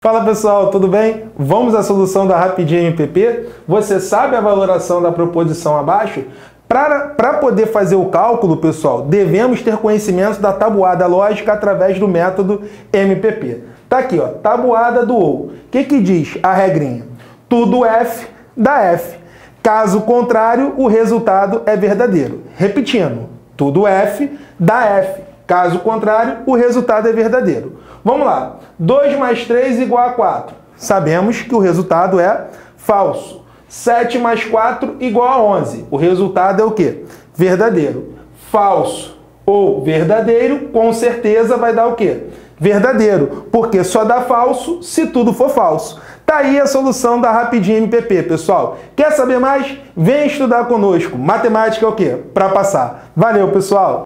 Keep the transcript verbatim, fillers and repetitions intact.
Fala pessoal, tudo bem? Vamos à solução da Rapidinho M P P? Você sabe a valoração da proposição abaixo? Para poder fazer o cálculo, pessoal, devemos ter conhecimento da tabuada lógica através do método M P P. Tá aqui, ó, tabuada do ou. O que que diz a regrinha? Tudo F dá F. Caso contrário, o resultado é verdadeiro. Repetindo, tudo F dá F. Caso contrário, o resultado é verdadeiro. Vamos lá. dois mais três igual a quatro. Sabemos que o resultado é falso. sete mais quatro igual a onze. O resultado é o quê? Verdadeiro. Falso ou verdadeiro, com certeza vai dar o quê? Verdadeiro, porque só dá falso se tudo for falso. Tá aí a solução da Rapidinho M P P, pessoal. Quer saber mais? Vem estudar conosco. Matemática é o quê? Para passar. Valeu, pessoal!